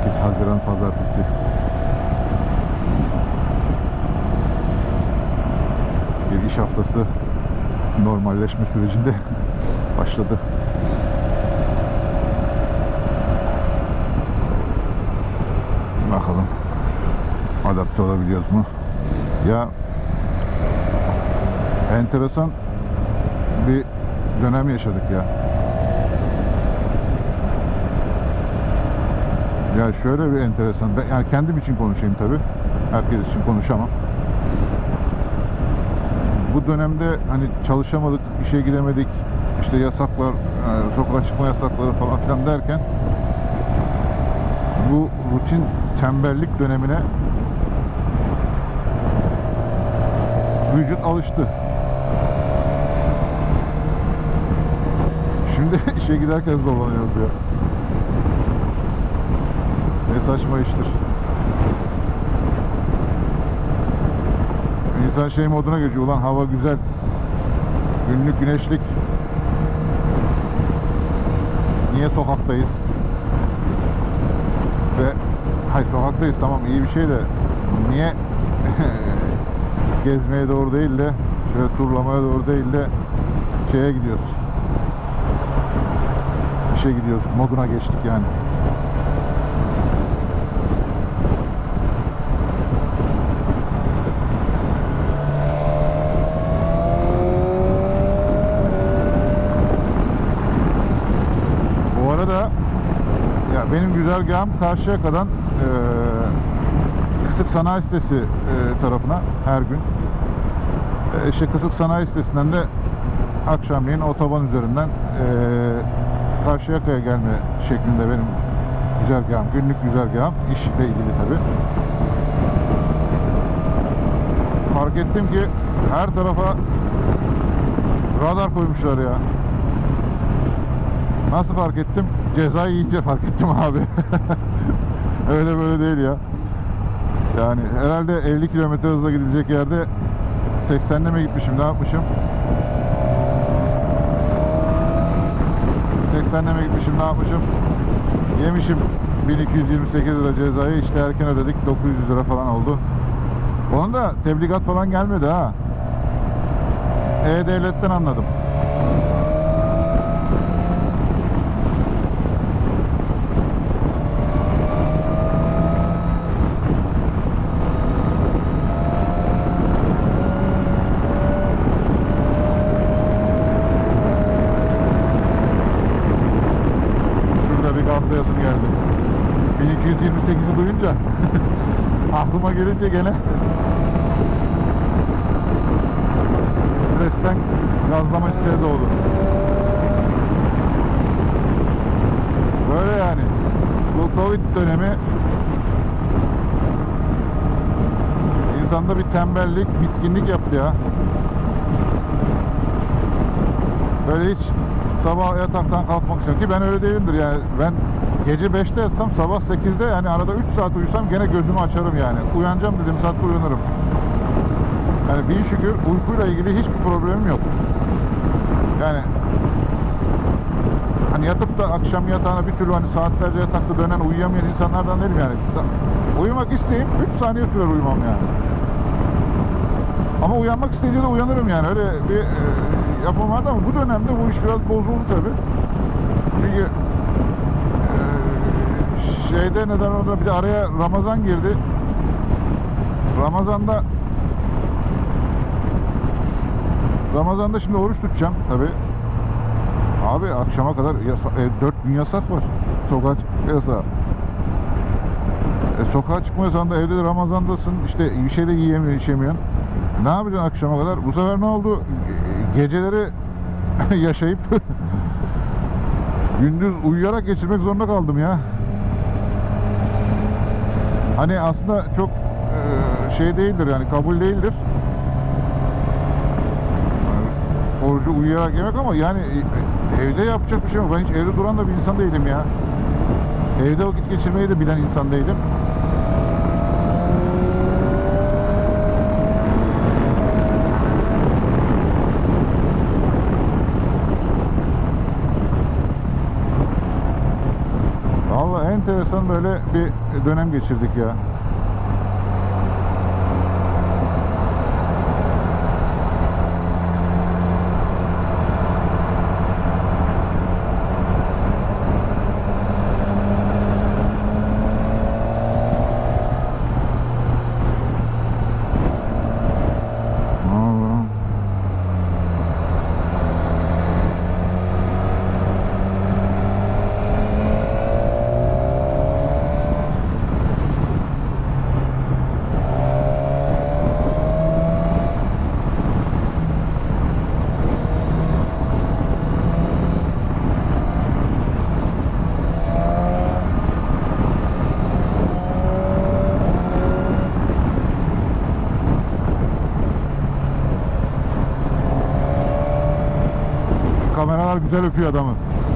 8 Haziran Pazartesi. Bir iş haftası normalleşme sürecinde başladı. Bakalım adapte olabiliyoruz mu? Ya enteresan bir dönem yaşadık ya. Ya şöyle bir enteresan, ben yani kendim için konuşayım tabi, herkes için konuşamam. Bu dönemde hani çalışamadık, işe gidemedik, işte yasaklar, sokağa çıkma yasakları falan filan derken bu rutin tembellik dönemine vücut alıştı. Şimdi işe giderken zorlanıyoruz ya. Ne saçma iştir. İnsan şey moduna geçiyor. Ulan hava güzel. Günlük güneşlik. Niye sokaktayız? Ve hayır, sokaktayız tamam, iyi bir şey de niye gezmeye doğru değil de şöyle turlamaya doğru değil de şeye gidiyoruz. İşe gidiyoruz. Moduna geçtik yani. Bu arada ya benim güzergahım Karşıyaka'dan Kısık Sanayi Sitesi tarafına her gün. İşte Kısık Sanayi Sitesi'nden de akşamleyin otoban üzerinden Karşıyaka'ya gelme şeklinde benim güzergahım, günlük güzergahım, işle ilgili tabi. Fark ettim ki her tarafa radar koymuşlar ya. Nasıl fark ettim? Cezayı yiyince fark ettim abi. Öyle böyle değil ya. Yani herhalde 50 km hızla gidilecek yerde 80'le mi gitmişim, ne yapmışım? 80'le mi gitmişim, ne yapmışım? Yemişim 1228 lira cezayı, işte erken ödedik, 900 lira falan oldu. Onun da tebligat falan gelmedi ha. E-Devlet'ten anladım. Gazlayasım geldi. 1228'i duyunca aklıma gelince gene stresten gazlama isteği doğdu. Böyle yani. Bu Covid dönemi insanda bir tembellik, miskinlik yaptı ya. Böyle hiç sabah yataktan kalkmak istiyorum ki ben öyle değilimdir yani. Ben gece 5'te yatsam sabah 8'de, yani arada 3 saat uyusam gene gözümü açarım yani. Uyanacağım dediğim saatte uyanırım. Yani bin şükür uykuyla ilgili hiçbir problemim yok. Yani hani yatıp da akşam yatağına bir türlü hani saatlerce yatakta dönen, uyuyamayan insanlardan değilim yani. Uyumak isteyip 3 saniye sürer uyumam yani. Ama uyanmak isteyince de uyanırım yani. Öyle bir yapım vardı ama bu dönemde bu iş biraz bozuldu tabi. Çünkü şeyde neden orada bir de araya Ramazan girdi. Ramazan'da şimdi oruç tutacağım tabi. Abi akşama kadar 4 gün yasak var. Sokağa çıkma yasağı. Sokağa çıkma yasağında, evde de Ramazan'dasın, işte bir şey de yiyemiyorsun, içemiyorsun. Ne yapacaksın akşama kadar? Bu sefer ne oldu? Geceleri yaşayıp gündüz uyuyarak geçirmek zorunda kaldım ya. Hani aslında çok şey değildir yani, kabul değildir. Orucu uyuyarak yemek ama yani evde yapacak bir şey yok. Ben hiç evde duran da bir insan değilim ya. Evde vakit geçirmeyi de bilen insan değilim. enteresan böyle bir dönem geçirdik ya. Kameralar güzel öpüyor adamı.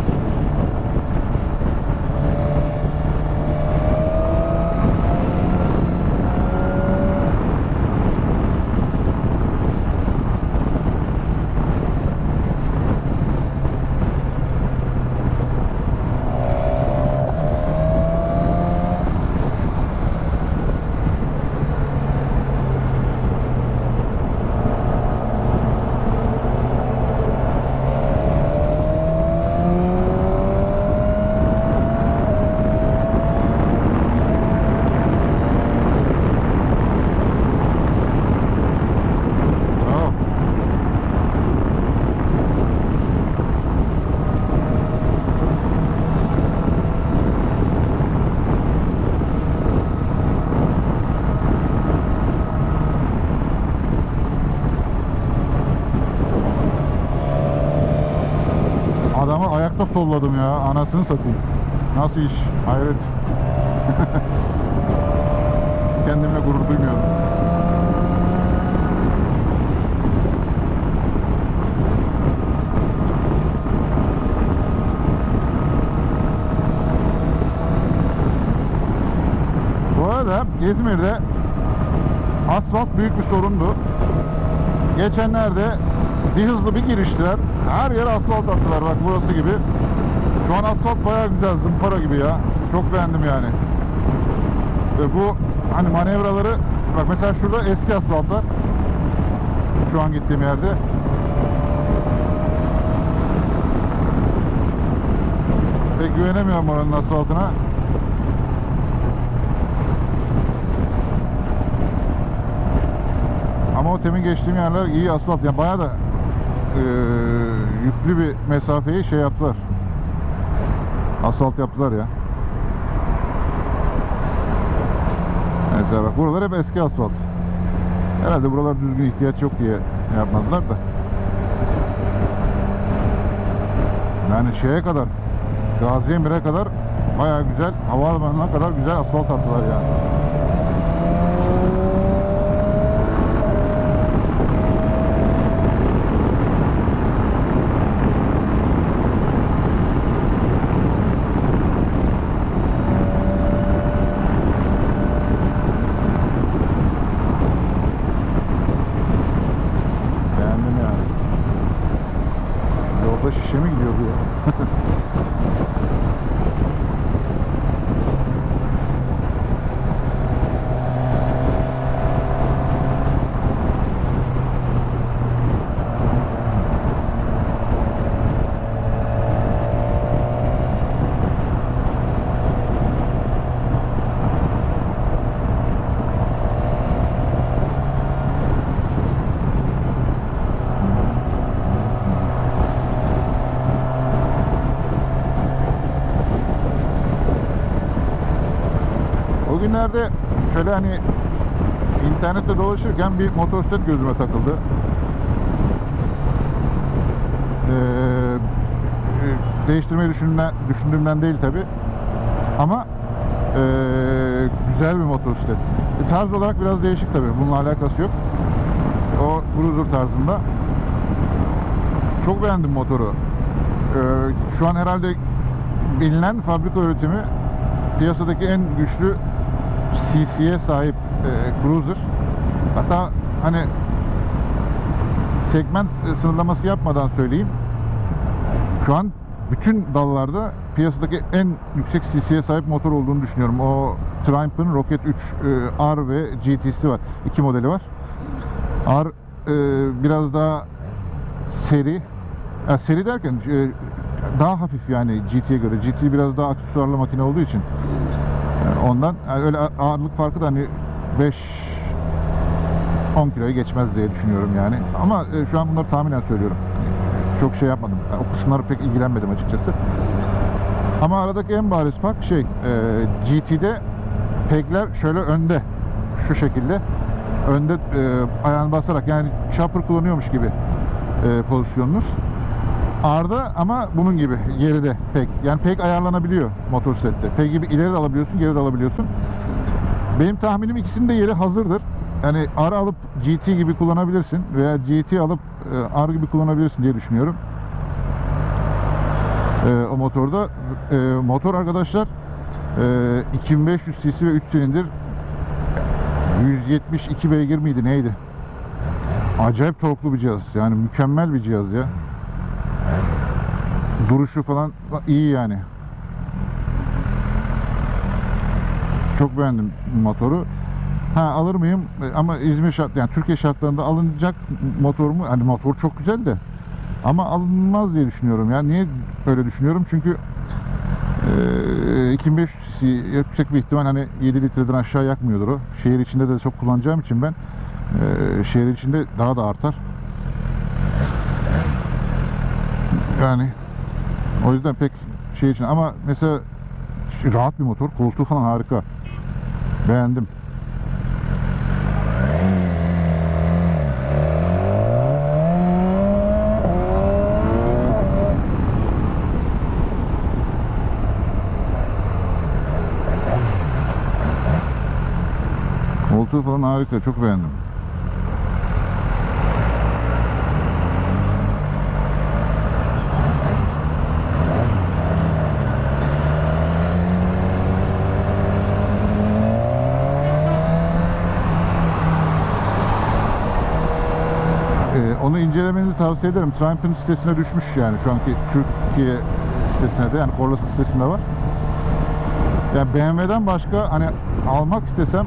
Adamı ayakta solladım ya. Anasını satayım. Nasıl iş? Hayret. Kendimle gurur duymuyorum. Bu arada İzmir'de asfalt büyük bir sorundu. Geçenlerde bir hızlı bir giriştiler. Her yere asfalt attılar, bak burası gibi. Şu an asfalt bayağı güzel, zımpara gibi ya. Çok beğendim yani. Ve bu hani manevraları, bak mesela şurada eski asfaltlar. Şu an gittiğim yerde. Ve güvenemiyorum oranın asfaltına. Ama o temin geçtiğim yerler iyi asfalt. Yani bayağı da yüklü bir mesafeyi şey yaptılar. Asfalt yaptılar ya. Mesela bak buralar hep eski asfalt. Herhalde buralar düzgün, ihtiyaç yok diye yapmadılar da. Yani şeye kadar, Gaziemir'e kadar bayağı güzel, havaalanına kadar güzel asfalt attılar yani. Şişe mi gidiyordu ya? Günlerde şöyle hani internette dolaşırken bir motosiklet gözüme takıldı. Değiştirmeyi düşündüğümden değil tabi. Ama güzel bir motosiklet. Tarz olarak biraz değişik tabi. Bununla alakası yok. O cruiser tarzında. Çok beğendim motoru. Şu an herhalde bilinen fabrika üretimi piyasadaki en güçlü CC'ye sahip cruiser. Hatta hani segment sınırlaması yapmadan söyleyeyim. Şu an bütün dallarda piyasadaki en yüksek cc'ye sahip motor olduğunu düşünüyorum. O Triumph'ın Rocket 3 R ve GT'si var. 2 modeli var. R biraz daha seri. Yani seri derken daha hafif yani GT'ye göre. GT biraz daha aksesuarlı makine olduğu için. Ondan yani öyle ağırlık farkı da hani 5-10 kiloyu geçmez diye düşünüyorum yani. Ama şu an bunları tahminen söylüyorum. Çok şey yapmadım. Yani o kısımlara pek ilgilenmedim açıkçası. Ama aradaki en bariz fark GT'de pegler şöyle önde. Şu şekilde. Önde ayağını basarak yani chopper kullanıyormuş gibi pozisyonunuz. R'da ama bunun gibi geride peg. Yani peg ayarlanabiliyor motosiklette. Peg gibi ileri de alabiliyorsun, geri de alabiliyorsun. Benim tahminim ikisinin de yeri hazırdır. Yani R alıp GT gibi kullanabilirsin veya GT alıp R gibi kullanabilirsin diye düşünüyorum. O motorda. Motor arkadaşlar 2500 cc ve 3 silindir 172 beygir miydi neydi? Acayip torklu bir cihaz. Yani mükemmel bir cihaz ya. Duruşu falan iyi yani. Çok beğendim motoru. Alır mıyım? Ama İzmir şart yani Türkiye şartlarında alınacak motor mu? Hani motor çok güzel de. Ama alınmaz diye düşünüyorum. Yani niye öyle düşünüyorum? Çünkü 2500 cc yüksek bir ihtimal hani 7 litreden aşağı yakmıyordur o. Şehir içinde de çok kullanacağım için ben şehir içinde daha da artar. Yani o yüzden pek şey için ama mesela rahat bir motor, koltuğu falan harika. Beğendim. Koltuğu falan harika, çok beğendim. Onu incelemenizi tavsiye ederim. Triumph'ın sitesine düşmüş yani şu anki Türkiye sitesine de yani Corlasa sitesinde var. Yani BMW'den başka hani almak istesem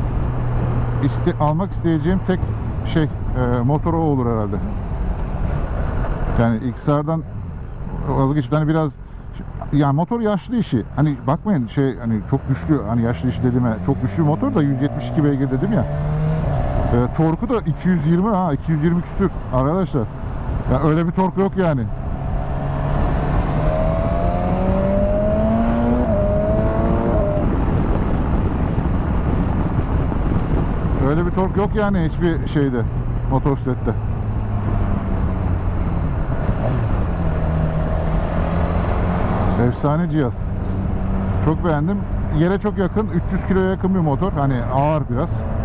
almak isteyeceğim tek şey motor o olur herhalde. Yani XR'dan vazgeçip hani biraz yani motor yaşlı işi. Hani bakmayın hani çok güçlü hani yaşlı işi dediğime çok güçlü motor da 172 beygir dedim ya. Torku da 220 220 küsür arkadaşlar. Ya öyle bir torku yok yani. Öyle bir tork yok yani hiçbir şeyde motosiklette. Efsane cihaz. Çok beğendim. Yere çok yakın, 300 kiloya yakın bir motor. Hani ağır biraz.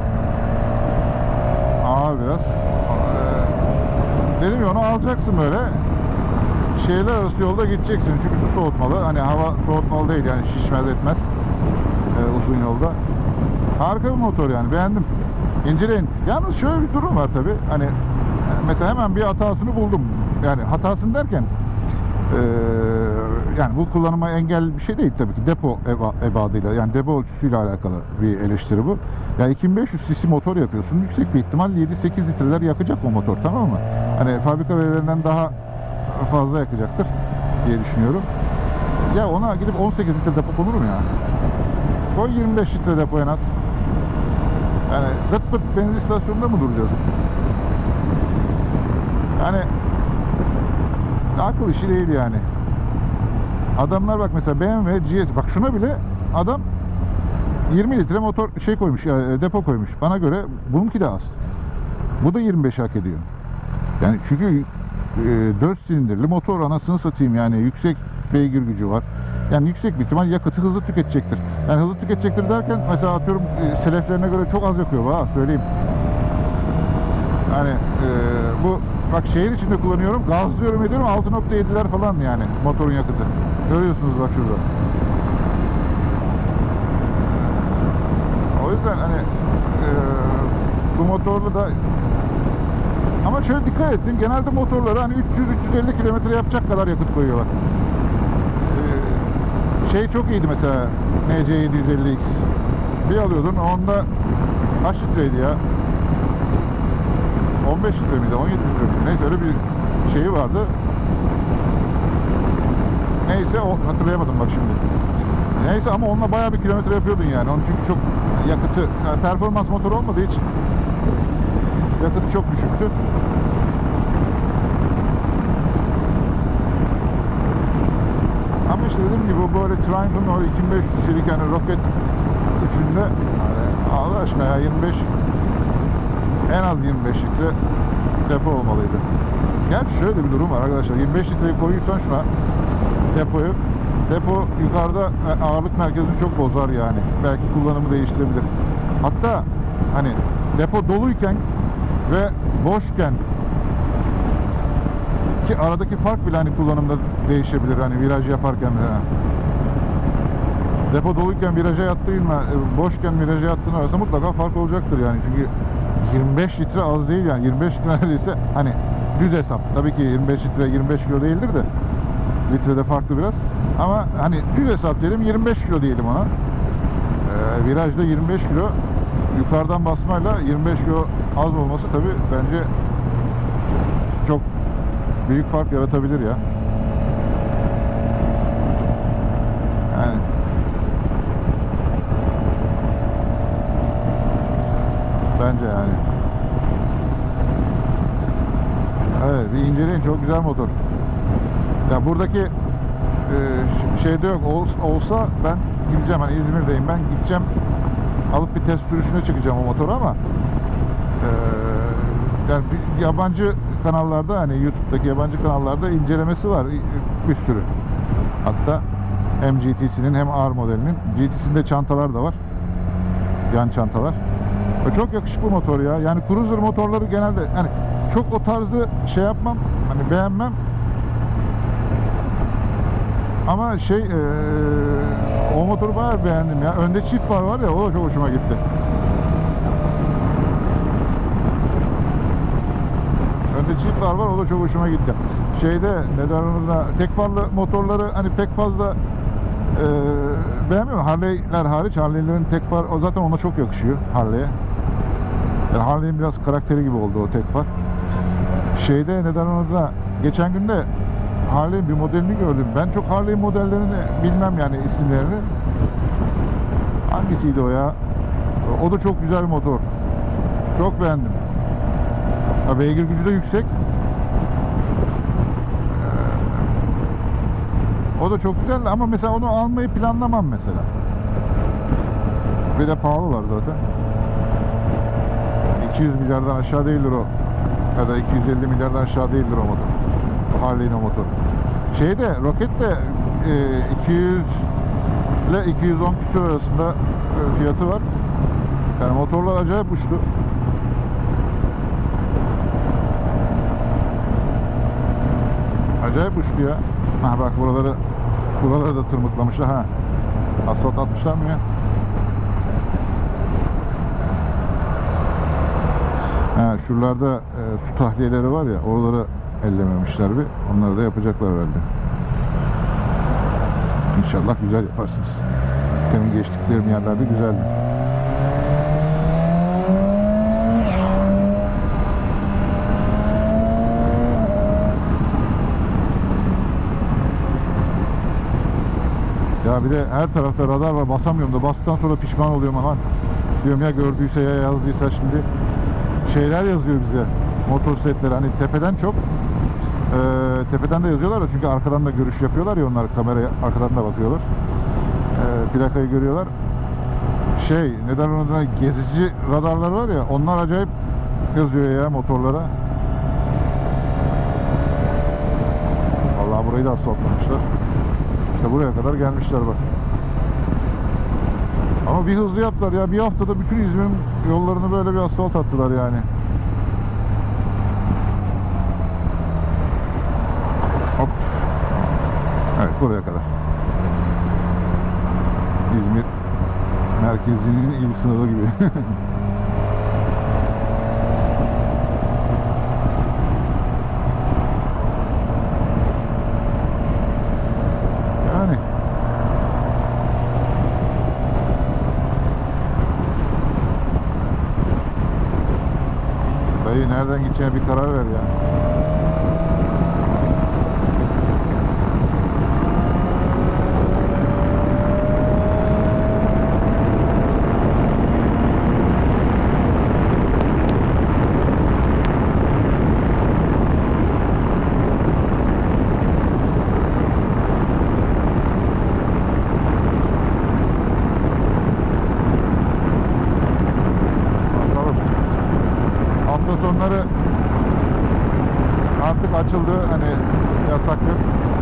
Dedim ya onu alacaksın böyle. Şehirler arası yolda gideceksin çünkü su soğutmalı. Hani hava soğutmalı değil yani şişmez etmez. Uzun yolda. Harika bir motor yani beğendim. İnceleyin. Yalnız şöyle bir durum var tabi. Hani mesela hemen bir hatasını buldum. Yani hatasını derken yani bu kullanıma engel bir şey değil tabii ki. Depo ebadıyla yani depo ölçüsüyle alakalı bir eleştiri bu. Yani 2500 cc motor yapıyorsun. Yüksek bir ihtimal 7-8 litreler yakacak o motor, tamam mı? Hani fabrika verilerinden daha fazla yakacaktır diye düşünüyorum. Ya ona gidip 18 litre depo konur mu ya? Koy 25 litre depo en az. Yani zıt pırt benzin istasyonunda mı duracağız? Yani akıl işi değil yani. Adamlar bak mesela BMW, GS bak şuna bile adam 20 litre motor koymuş, depo koymuş. Bana göre bununki de az. Bu da 25 hak ediyor. Yani çünkü 4 silindirli motor anasını satayım yani yüksek beygir gücü var. Yani yüksek bir ihtimal yakıtı hızlı tüketecektir. Yani hızlı tüketecektir derken mesela atıyorum seleflerine göre çok az yakıyor söyleyeyim. Yani bu bak şehir içinde kullanıyorum, gazlıyorum ediyorum 6.7'ler falan yani motorun yakıtı. Görüyorsunuz bak şurada. O yüzden hani bu motorlu da ama şöyle dikkat ettim genelde motorlara hani 300-350 kilometre yapacak kadar yakıt koyuyorlar. Şey çok iyiydi mesela, NC750X. Bir alıyordun, onda kaç litreydi ya? 15 litre miydi, 17 litre miydi? Neyse öyle bir şeyi vardı. Neyse o hatırlayamadım bak şimdi. Neyse ama onunla bayağı bir kilometre yapıyordun yani. Onun çünkü çok yakıtı, yani performans motoru olmadığı için yakıtı çok düşüktü. Ama işte dediğim gibi bu böyle Triumph'ın o 2500 cc'lik yani Rocket 3'ünde yani Allah aşkına ya 25, en az 25 litre depo olmalıydı. Gerçi şöyle bir durum var arkadaşlar. 25 litreyi koyuyorsan şuna, depoyu, depo yukarıda ağırlık merkezini çok bozar yani. Belki kullanımı değiştirebilir. Hatta hani depo doluyken ve boşken ki aradaki fark bile hani kullanımda değişebilir, hani viraj yaparken depo doluyken viraja yattığınla boşken viraja yattığın arasında mutlaka fark olacaktır yani. Çünkü 25 litre az değil yani. 25 litre neredeyse hani düz hesap. Tabii ki 25 litre 25 kilo değildir de litrede farklı biraz. Ama hani düz hesap diyelim, 25 kilo diyelim ona. Virajda 25 kilo yukarıdan basmayla 25 kilo az olması tabii bence çok büyük fark yaratabilir ya. Yani bence yani. Evet, bir inceleyin, çok güzel motor. Ya buradaki şeyde yok, olsa ben gideceğim, hani İzmir'deyim, ben gideceğim alıp bir test sürüşüne çıkacağım o motoru ama yani yabancı kanallarda, hani YouTube'daki yabancı kanallarda incelemesi var bir sürü. Hatta hem GT'sinin hem R modelinin, GT'sinde çantalar da var, yan çantalar. Çok yakışıklı motor ya. Yani cruiser motorları genelde hani çok o tarzı şey yapmam, hani beğenmem. Ama o motoru bayağı beğendim ya. Önde çift var ya, o da çok hoşuma gitti. Önde çift var, o da çok hoşuma gitti. Neden orada tek farlı motorları hani pek fazla beğenmiyorum. Harley'ler hariç. Harley'lerin tek far, o zaten ona çok yakışıyor, Harley'e. Yani Harley'in biraz karakteri gibi oldu o tek far. Neden orada geçen gün de Harley'in bir modelini gördüm. Ben çok Harley modellerini bilmem yani, isimlerini. Hangisiydi o ya? O da çok güzel bir motor. Çok beğendim. Beygir gücü de yüksek. O da çok güzel ama mesela onu almayı planlamam mesela. Bir de pahalılar zaten. 200 milyardan aşağı değildir o. Ya da 250 milyardan aşağı değildir o motor. Harley'in o motoru. Rocket de 200 ile 210 küsur arasında fiyatı var. Yani motorlar acayip uçtu. Acayip uçtu ya. Ha bak, buraları da tırmıklamışlar ha. Asfalt atmışlar mı ya? Ha, şuralarda su tahliyeleri var ya, oraları ellememişler bir. Onları da yapacaklar herhalde. İnşallah güzel yaparsınız. Temin geçtiklerim yerlerde güzeldi. Ya bir de her tarafta radar var, basamıyorum da, bastıktan sonra pişman oluyorum ama diyorum ya, gördüyse ya yazdıysa şimdi şeyler yazıyor bize, motosikletler hani tepeden çok tepeden de yazıyorlar da, çünkü arkadan da görüş yapıyorlar ya, onlar kameraya arkadan da bakıyorlar, plakayı görüyorlar. Neden ona, gezici radarlar var ya, onlar acayip yazıyor ya motorlara. Vallahi burayı da asfaltlamışlar. İşte buraya kadar gelmişler bak. Ama bir hızlı yaptılar ya. Bir haftada bütün İzmir'in yollarını böyle bir asfalt attılar yani. Hop. Evet, buraya kadar. İzmir merkezinin il sınırı gibi. Dayı nereden gideceğine bir karar ver ya. Hafta sonları artık açıldı, hani yasaklı.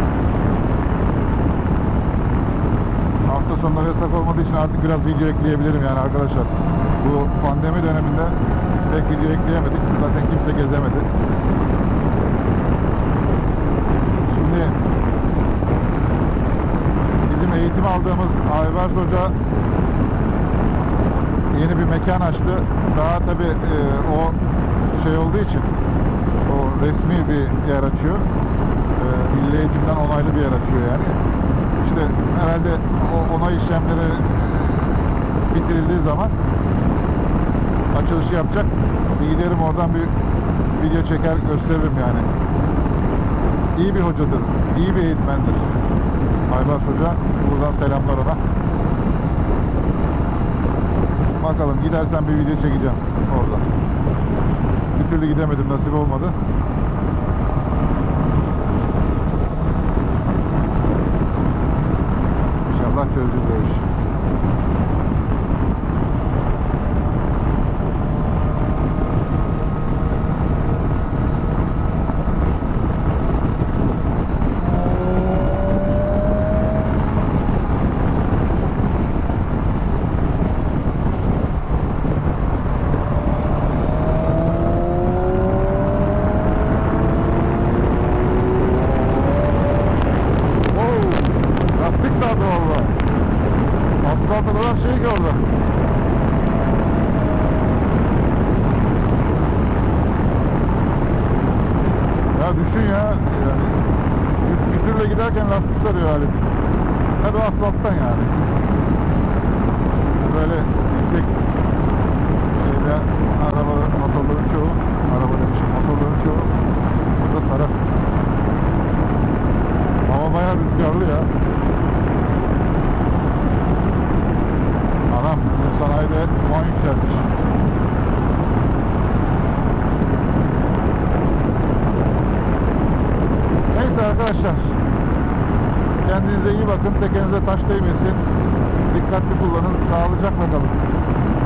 Hafta sonları yasak olmadığı için artık biraz video ekleyebilirim yani arkadaşlar. Bu pandemi döneminde pek video ekleyemedik. Zaten kimse gezemedi. Şimdi bizim eğitim aldığımız Aybars Hoca yeni bir mekan açtı. Daha tabi o şey olduğu için o resmi bir yer açıyor. Milli Eğitim'den onaylı bir yer açıyor yani. İşte herhalde o onay işlemleri bitirildiği zaman açılışı yapacak. Bir giderim oradan bir video çeker gösteririm yani. İyi bir hocadır. İyi bir eğitmendir. Aybars Hoca. Buradan selamlar ona. Bakalım gidersen bir video çekeceğim orada. Bir türlü gidemedim, nasip olmadı. İnşallah çözeceğiz o işi. Asfalt o kadar şey ki orada. Ya düşün ya, yani küsürle giderken lastik sarıyor alet. Tabi asfalttan yani. Böyle yüksek şeyde arabaların, motorların çoğu, araba demişim, motorların çoğu burada sarar. Hava bayağı rüzgarlı ya. Anam, bizim sanayide puan yükselmiş. Neyse arkadaşlar, kendinize iyi bakın, tekerinize taş değmesin, dikkatli kullanın, sağlıcakla kalın.